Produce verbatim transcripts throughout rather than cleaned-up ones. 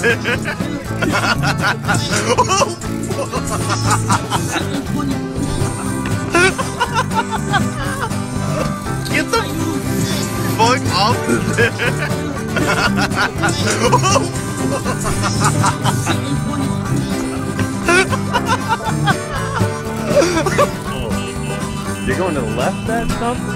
Get the fuck off there. You're going to the left that something?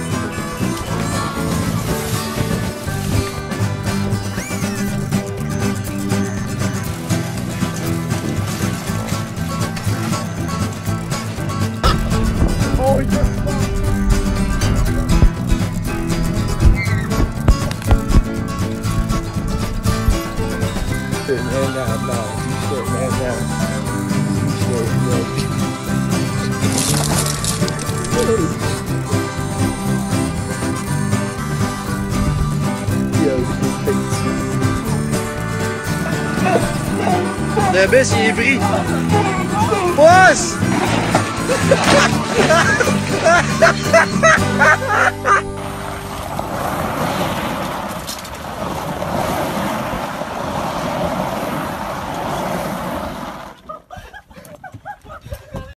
Oh, you're sitting there now, no, you sitting there now. You Le bus il est pris. Pousse!